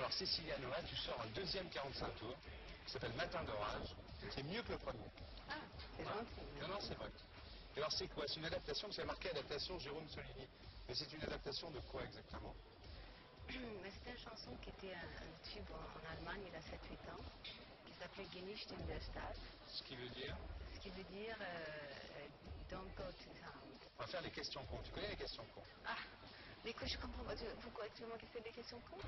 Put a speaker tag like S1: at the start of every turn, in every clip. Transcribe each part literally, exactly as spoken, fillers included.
S1: Alors Cécilia Noah, tu sors un deuxième quarante-cinq tours, qui s'appelle Matin d'orage, qui est mieux que le premier.
S2: Ah, c'est gentil.
S1: Non, non, c'est vrai. Et alors c'est quoi? C'est une adaptation, c'est marqué adaptation Jérôme Solini. Mais c'est une adaptation de quoi exactement?
S2: Mais c'était une chanson qui était un, un tube en, en Allemagne il y a sept huit ans, qui s'appelait Genischt in der Stadt.
S1: Ce qui veut dire?
S2: Ce qui veut dire euh, Don't go to town.
S1: On va faire les questions cons. Tu connais les questions cons?
S2: Ah, mais quoi, je comprends pas. Tu, pourquoi tu veux que c'est des questions cons?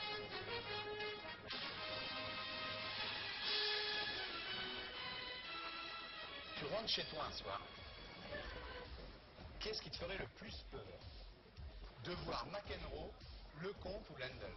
S1: Tu rentres chez toi un soir. Qu'est-ce qui te ferait le plus peur? De voir McEnroe, Lecomte ou Lendl?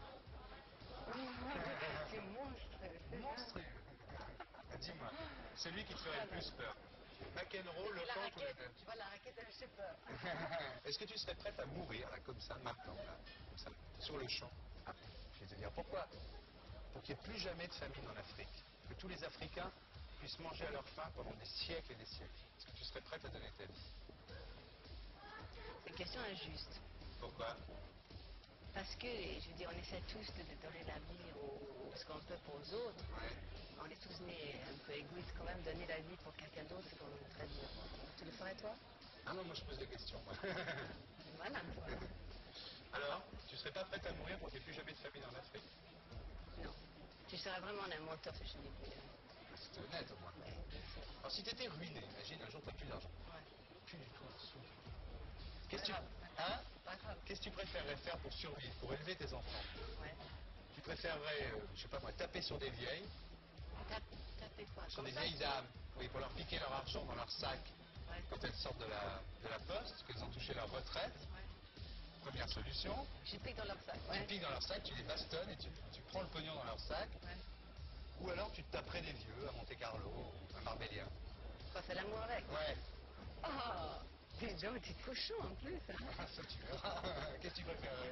S2: C'est monstrueux.
S1: Monstrueux. Dis-moi, celui qui te ferait le plus peur? McEnroe, Lecomte ou Lendl?
S2: Tu vois, la raquette, elle fait peur.
S1: Est-ce que tu serais prête à mourir, là, comme ça, maintenant, là, comme ça, sur le champ? Ah, je vais te dire pourquoi. Pour qu'il n'y ait plus jamais de famine en Afrique. Que tous les Africains puissent manger à leur faim pendant des siècles et des siècles. Est-ce que tu serais prête à donner ta vie?
S2: C'est une question injuste.
S1: Pourquoi?
S2: Parce que, je veux dire, on essaie tous de donner la vie au, ce qu'on peut pour aux autres.
S1: Ouais.
S2: On est tous nés un peu égoïstes quand même. Donner la vie pour quelqu'un d'autre, c'est quand même très dur. Tu le ferais, toi?
S1: Ah non, moi je pose des questions, moi.
S2: Voilà, toi.
S1: Alors, tu serais pas prête à mourir pour qu'il n'y ait plus jamais de famine en Afrique?
S2: Non. Tu serais vraiment un menteur si je te dis plus.
S1: C'était honnête, au moins.
S2: Ouais, bien sûr.
S1: Alors, si tu étais ruiné, imagine, un jour tu n'as plus d'argent.
S2: Ouais.
S1: Plus du tout un sou. Qu'est-ce que tu...
S2: Pas grave.
S1: Hein?
S2: Pas grave.
S1: Qu'est-ce que tu préférerais faire pour survivre, pour élever tes enfants?
S2: Ouais.
S1: Tu préférerais, euh, je sais pas moi, taper sur des vieilles,
S2: Tape, tapez quoi?
S1: sur des
S2: Comme ça?
S1: vieilles dames, oui, pour leur piquer leur argent dans leur sac
S2: Ouais.
S1: quand elles sortent de la, de la poste, qu'elles ont touché leur retraite.
S2: Ouais.
S1: Première solution.
S2: Je pique dans leur sac.
S1: Tu
S2: Ouais.
S1: piques dans leur sac, tu les bastonnes et tu, tu prends le pognon dans leur sac.
S2: Ouais.
S1: Ou alors tu te taperais des vieux à Monte-Carlo ou à Marbella.
S2: Quoi, c'est l'amour avec?
S1: Ouais.
S2: Oh, t'es gentil cochon en plus. Hein.
S1: Ah, ça tu verras. Qu'est-ce que tu préférerais?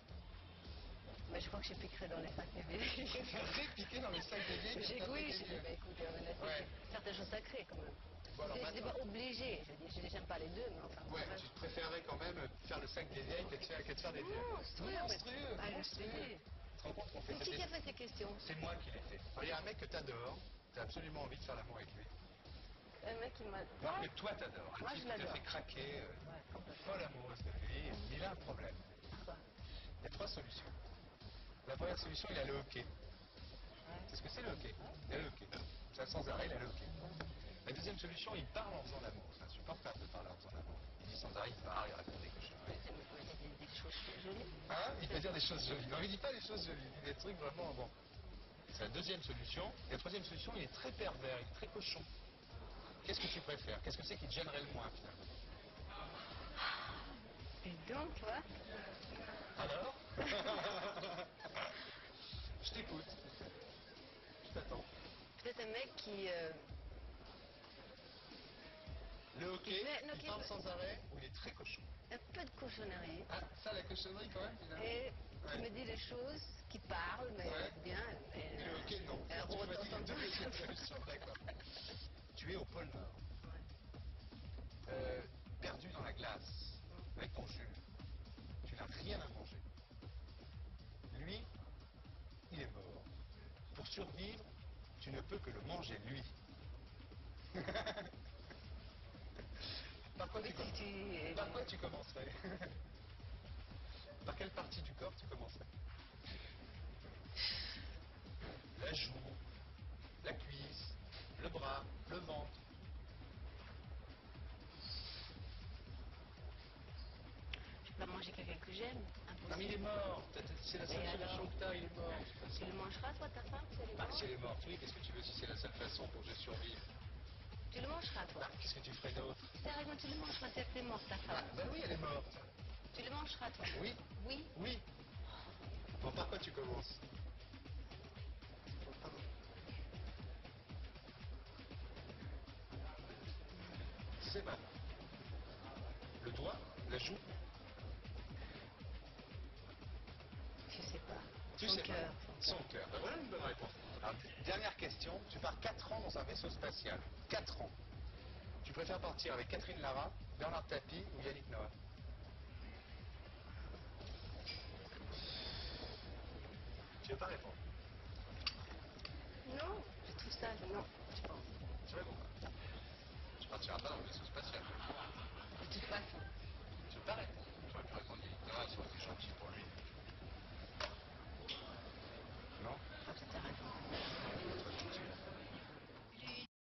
S2: Mais je crois que je piquerais dans les sacs des vieilles.
S1: Tu préférerais piquer dans les sacs des vieilles que
S2: J'ai
S1: taper
S2: oui,
S1: des
S2: je dis,
S1: vieux?
S2: bah écoute, on a
S1: Ouais.
S2: certaines choses sacrées quand même.
S1: Bon, alors,
S2: je dis
S1: maintenant-
S2: pas obligé, je dis, je n'aime pas les deux, mais enfin.
S1: Ouais,
S2: bref.
S1: tu préférerais quand même faire le sac des vieilles que de faire, que de faire des vieux.
S2: Monstrueux,
S1: Monstrueux,
S2: mais- Ah,
S1: monstrueux.
S2: je sais.
S1: Tu te rends compte qu'on fait
S2: Mais
S1: cette
S2: qui qui a
S1: es-
S2: fait ces questions?
S1: C'est moi qui l'ai fait. Alors, il y a un mec que t'adores, t'as absolument envie de faire l'amour avec lui.
S2: Un mec qui m'a.
S1: Non, que toi t'adores. Un
S2: Moi,
S1: type
S2: je
S1: qui t'a
S2: l'adore.
S1: fait craquer, euh,
S2: Ouais, complètement.
S1: folle amoureuse de lui, mais il a un problème.
S2: Quoi?
S1: Il y a trois solutions. La première solution, il a le hockey.
S2: Ouais.
S1: Qu'est-ce que c'est le hockey? Il a le hockey. Ça, sans arrêt, il a le hockey. La deuxième solution, il parle en faisant l'amour. C'est insupportable de parler en faisant l'amour. Il dit sans arrêt, il parle, il raconte des cochonneries.
S2: C'est des, des choses jolies.
S1: Hein? Il peut dire des choses jolies. Non, il dit pas des choses jolies. Il dit des trucs vraiment bon. C'est la deuxième solution. Et la troisième solution, il est très pervers, il est très cochon. Qu'est-ce que tu préfères? Qu'est-ce que c'est qui te gênerait le moins, finalement?
S2: Dis donc, toi.
S1: Alors? Je t'écoute. Je t'attends.
S2: Peut-être un mec qui. Euh,
S1: Le hockey,
S2: Mais, non,
S1: il
S2: qui-
S1: parle sans arrêt ou il est très cochon?
S2: un peu de cochonnerie.
S1: Ah, ça, la cochonnerie quand même, finalement.
S2: Et
S1: Ouais.
S2: qui me dit des choses qui parlent, mais
S1: Ouais.
S2: bien.
S1: Et
S2: Mais,
S1: le hockey, non.
S2: Un
S1: Tu
S2: gros
S1: choisis la
S2: tonton.
S1: deuxième solution, d'accord. Tu es au pôle Nord, euh, perdu dans la glace, avec ton jus. Tu n'as rien à manger. Lui, il est mort. Pour survivre, tu ne peux que le manger, lui. Par quoi, tu,
S2: Oui, tu- tu-
S1: Par quoi tu commencerais? Par quelle partie du corps tu commencerais? La joue, la cuisse, le bras, le ventre.
S2: Je peux manger quelqu'un que j'aime.
S1: Non mais il est
S2: Impossible.
S1: mort. T'as- t'as- C'est la seule
S2: Et
S1: solution
S2: alors
S1: que t'as, il est mort.
S2: Tu le mangeras, toi, ta femme, si elle est
S1: Bah,
S2: morte?
S1: si elle est morte, oui, qu'est-ce que tu veux si c'est la seule façon pour que je survive?
S2: Tu le mangeras, toi.
S1: Bah, qu'est-ce que tu ferais d'autre?
S2: Sérieusement, tu le mangeras, c'est que t'es morte, ta
S1: Ah,
S2: femme.
S1: bah oui, elle est morte.
S2: Tu le mangeras, toi.
S1: Oui.
S2: Oui.
S1: Oui. Bon, par quoi tu commences? C'est mal. Le doigt, la joue?
S2: Je sais pas.
S1: Tu
S2: Son
S1: sais
S2: cœur.
S1: pas. Son cœur. Ben voilà une bonne réponse. Alors, dernière question. Tu pars quatre ans dans un vaisseau spatial. quatre ans. Tu préfères partir avec Catherine Lara, Bernard Tapie ou Yannick Noah? Tu veux pas répondre.
S2: Non, je trouve ça, non.